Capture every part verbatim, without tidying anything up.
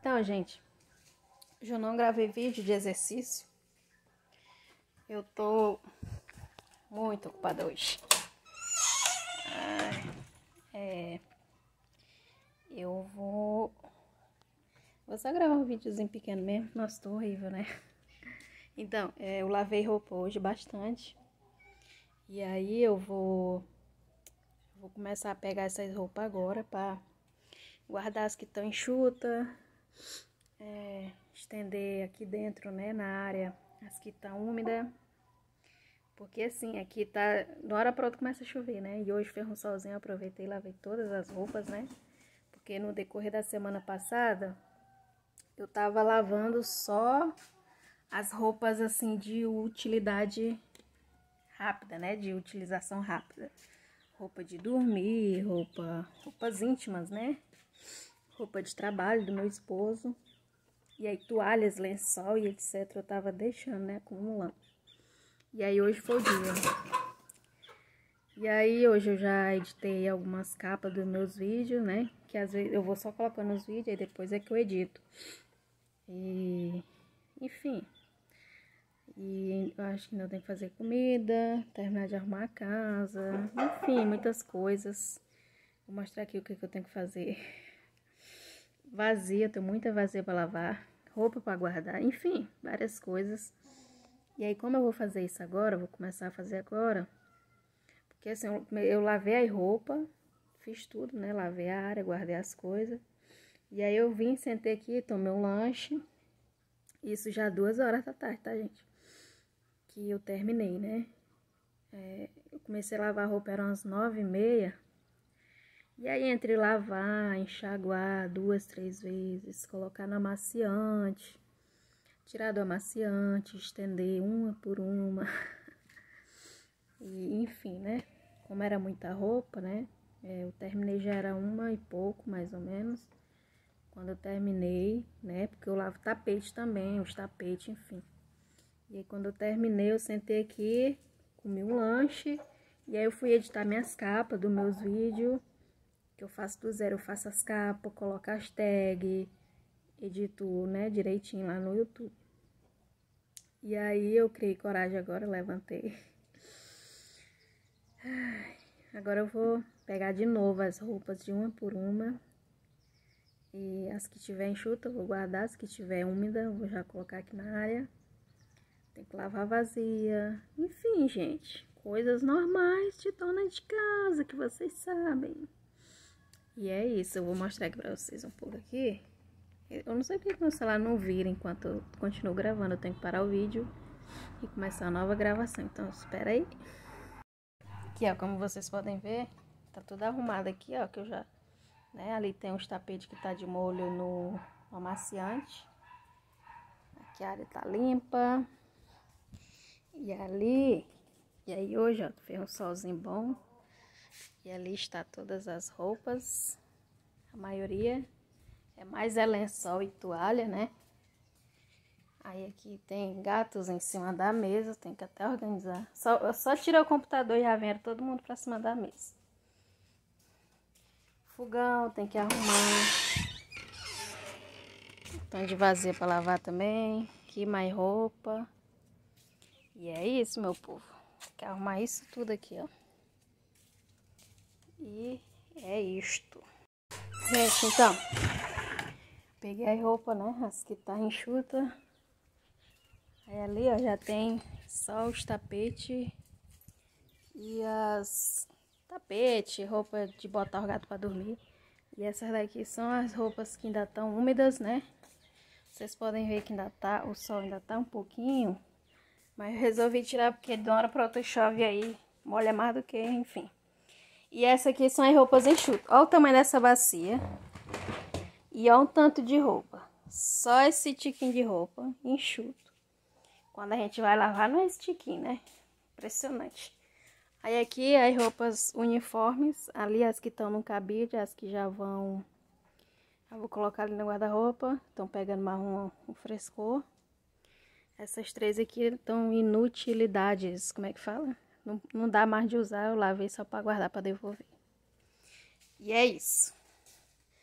Então, gente, hoje eu não gravei vídeo de exercício. Eu tô muito ocupada hoje. Ah, é, eu vou... Vou só gravar um videozinho pequeno mesmo. Nossa, tô horrível, né? Então, é, eu lavei roupa hoje bastante. E aí eu vou... Vou começar a pegar essas roupas agora pra guardar as que estão enxutas. É, estender aqui dentro, né, na área, as que estão úmidas. Porque assim, aqui tá, de uma hora pra outra começa a chover, né? E hoje fez um solzinho, eu aproveitei e lavei todas as roupas, né? Porque no decorrer da semana passada, eu tava lavando só as roupas, assim, de utilidade rápida, né? De utilização rápida. Roupa de dormir, roupa, roupas íntimas, né? Roupa de trabalho do meu esposo. E aí toalhas, lençol e etcétera eu tava deixando, né? Acumulando. E aí hoje foi o dia. E aí hoje eu já editei algumas capas dos meus vídeos, né? Que às vezes eu vou só colocando os vídeos e depois é que eu edito. E... enfim. E eu acho que ainda tenho que fazer comida, terminar de arrumar a casa. Enfim, muitas coisas. Vou mostrar aqui o que, que eu tenho que fazer. Vazia, tenho muita vazia pra lavar. Roupa pra guardar, enfim, várias coisas. E aí, como eu vou fazer isso agora, eu vou começar a fazer agora. Porque assim, eu, eu lavei a roupa, fiz tudo, né? Lavei a área, guardei as coisas. E aí eu vim, sentei aqui, tomei um lanche. Isso já duas horas da tarde, tá, gente? Que eu terminei, né? É, eu comecei a lavar a roupa, eram umas nove e meia. E aí, entre lavar, enxaguar duas, três vezes, colocar no amaciante, tirar do amaciante, estender uma por uma. E, enfim, né? Como era muita roupa, né? É, eu terminei, já era uma e pouco, mais ou menos. Quando eu terminei, né? Porque eu lavo tapete também, os tapetes, enfim. E aí, quando eu terminei, eu sentei aqui, comi um lanche. E aí, eu fui editar minhas capas dos meus vídeos. Que eu faço do zero, eu faço as capas, coloco as tags, edito, né, direitinho lá no YouTube. E aí eu criei coragem agora, levantei. Agora eu vou pegar de novo as roupas de uma por uma. E as que tiver enxuta eu vou guardar, as que tiver úmida eu vou já colocar aqui na área. Tem que lavar vazia. Enfim, gente, coisas normais de dona de casa, que vocês sabem. E é isso, eu vou mostrar aqui pra vocês um pouco aqui. Eu não sei porque meu celular não vira enquanto eu continuo gravando. Eu tenho que parar o vídeo e começar a nova gravação. Então, espera aí. Aqui, ó, como vocês podem ver, tá tudo arrumado aqui, ó, que eu já... né, ali tem uns tapetes que tá de molho no, no amaciante. Aqui a área tá limpa. E ali... E aí hoje, ó, fez um solzinho bom. E ali está todas as roupas. A maioria... é mais é lençol e toalha, né? Aí aqui tem gatos em cima da mesa, tem que até organizar. Só, eu só tirei o computador e já vieram todo mundo pra cima da mesa. Fogão, tem que arrumar. Tanto de vazia pra lavar também. Aqui mais roupa. E é isso, meu povo. Tem que arrumar isso tudo aqui, ó. E é isto. Gente, então... peguei a roupa, né? As que tá enxuta. Aí ali, ó, já tem só os tapetes e as tapete, roupa de botar o gato pra dormir. E essas daqui são as roupas que ainda estão úmidas, né? Vocês podem ver que ainda tá, o sol ainda tá um pouquinho. Mas eu resolvi tirar porque de uma hora pra outra chove aí, molha mais do que, enfim. E essa aqui são as roupas enxutas. Olha o tamanho dessa bacia. E olha um tanto de roupa. Só esse tiquinho de roupa enxuto. Quando a gente vai lavar, não é esse tiquinho, né? Impressionante. Aí aqui as roupas uniformes. Ali as que estão no cabide, as que já vão... eu vou colocar ali no guarda-roupa. Estão pegando mais um, um frescor. Essas três aqui estão inutilidades. Como é que fala? Não, não dá mais de usar. Eu lavei só para guardar, para devolver. E é isso.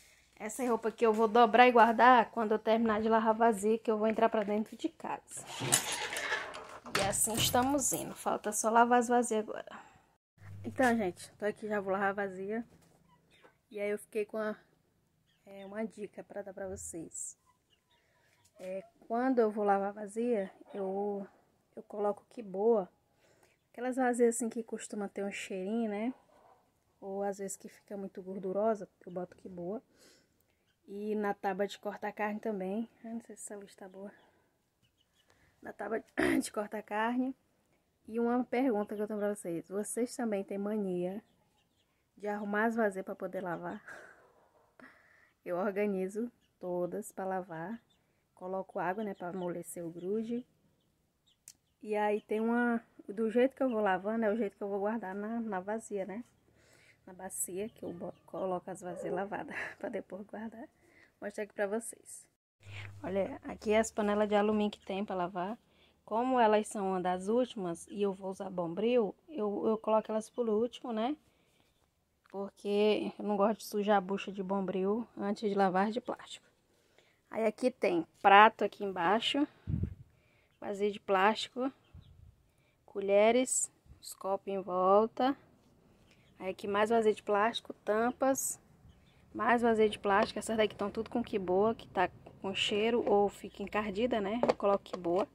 Essa roupa aqui eu vou dobrar e guardar quando eu terminar de lavar vazia, que eu vou entrar pra dentro de casa. E assim estamos indo. Falta só lavar as vazias agora. Então, gente, tô aqui, já vou lavar a vazia. E aí eu fiquei com uma, é, uma dica pra dar pra vocês. É, quando eu vou lavar a vazia, eu, eu coloco que boa. Aquelas vazias assim que costuma ter um cheirinho, né? Ou às vezes que fica muito gordurosa, eu boto que boa. E na tábua de cortar carne também. Ai, não sei se essa luz tá boa. Na tábua de cortar carne. E uma pergunta que eu tenho pra vocês. Vocês também têm mania de arrumar as vazias pra poder lavar? Eu organizo todas pra lavar. Coloco água, né, pra amolecer o grude. E aí tem uma... Do jeito que eu vou lavando, é o jeito que eu vou guardar na, na vazia, né? Na bacia, que eu boto, coloco as vazias lavadas pra depois guardar. Vou mostrar aqui pra vocês. Olha, aqui é as panelas de alumínio que tem pra lavar. Como elas são uma das últimas e eu vou usar bombril, eu, eu coloco elas por último, né? Porque eu não gosto de sujar a bucha de bombril antes de lavar de plástico. Aí aqui tem prato aqui embaixo, vasilha de plástico, colheres, os copos em volta. Aí aqui mais vasilha de plástico, tampas, mais vasilha de plástico. Essas daqui estão tudo com que boa, que tá com cheiro ou fica encardida, né? Eu coloco que boa.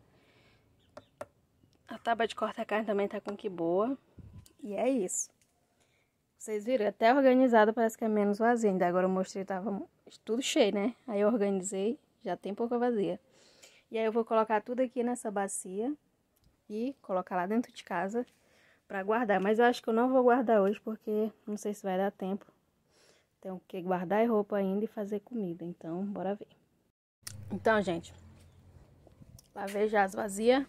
A tábua de cortar carne também tá com que boa. E é isso. Vocês viram? Até organizado parece que é menos vazio. Ainda agora eu mostrei, tava tudo cheio, né? Aí eu organizei, já tem pouca vazia. E aí eu vou colocar tudo aqui nessa bacia e colocar lá dentro de casa pra guardar. Mas eu acho que eu não vou guardar hoje porque não sei se vai dar tempo. Tenho que guardar roupa ainda e fazer comida. Então, bora ver. Então, gente, lavei já as vazias.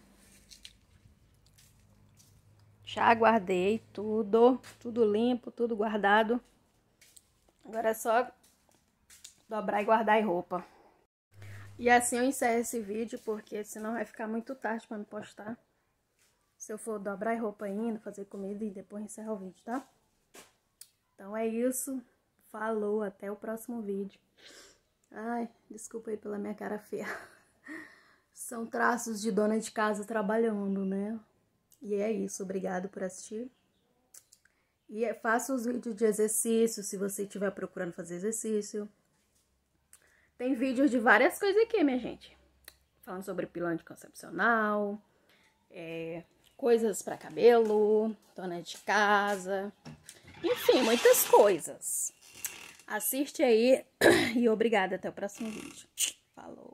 Já guardei tudo, tudo limpo, tudo guardado. Agora é só dobrar e guardar a roupa. E assim eu encerro esse vídeo, porque senão vai ficar muito tarde pra me postar. Se eu for dobrar a roupa ainda, fazer comida e depois encerrar o vídeo, tá? Então é isso. Falou, até o próximo vídeo. Ai, desculpa aí pela minha cara feia. São traços de dona de casa trabalhando, né? E é isso, obrigado por assistir. E faça os vídeos de exercício, se você estiver procurando fazer exercício. Tem vídeos de várias coisas aqui, minha gente. Falando sobre pílula anticoncepcional, é, coisas para cabelo, dona de casa, enfim, muitas coisas. Assiste aí e obrigada, até o próximo vídeo. Falou!